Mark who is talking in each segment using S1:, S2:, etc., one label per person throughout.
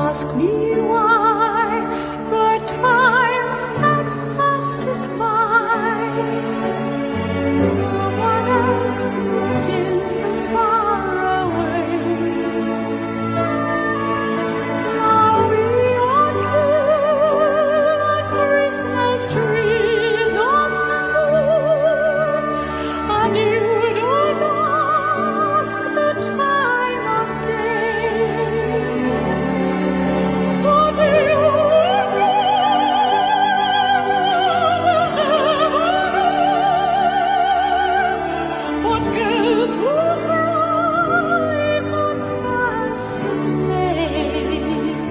S1: ask me why, but time has passed us by. Someone else moved in from far away. Now we are two like Christmas trees of snow, and you don't ask the time of day. But you what girls will break on first of May.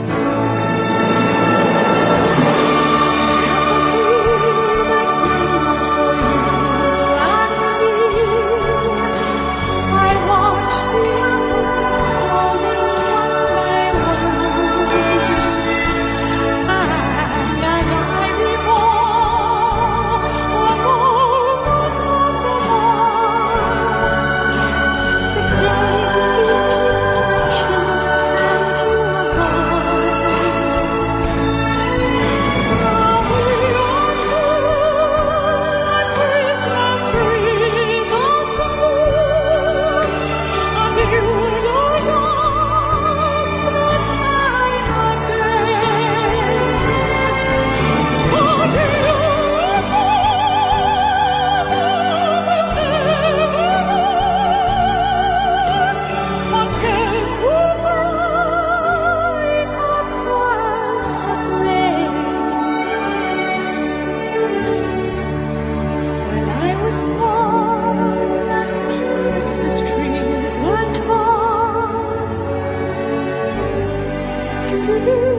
S1: I watch the apples falling one by one, and as I recall the moment of them all, the day we kissed my cheek and you were gone. Now we are two like Christmas trees of snow, and you don't ask the time of day. But you what girls will break on first of May. When I was small and Christmas trees were tall, do